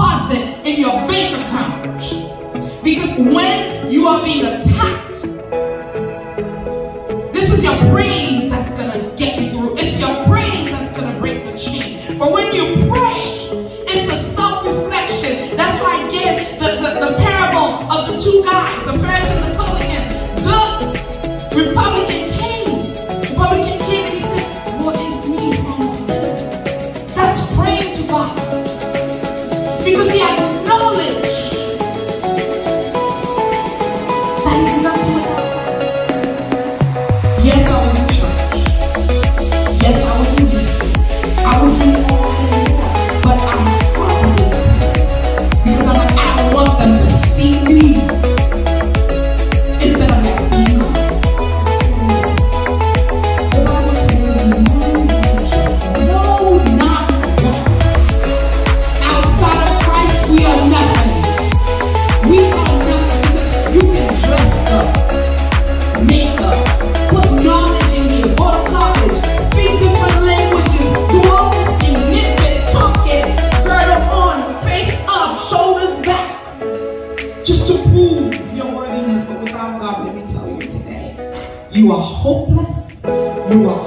deposit in your bank account. Because when you are being attacked, this is your praise that's going to get you through. It's your praise that's going to break the chain. But when you pray, it's a self-reflection. That's why I gave the parable of the two guys, the Pharisee and the publican. The Republican came and he said, what is me from a sinner? That's praying to God. Because he acknowledged that he's nothing without God. Yes, I was in church. Yes, I was in youth. I was in all anymore. But I'm proud of this. Because I'm like, I don't want them to see me instead of them seeing God. The Bible says, no, not one. Outside of Christ, we are nothing. We are nothing. You can dress up, make up, put knowledge in you, go to college, speak different languages, do all this and nip it, tuck it, girdle on, face up, shoulders back, just to prove your worthiness. But without God, let me tell you today, you are hopeless, you are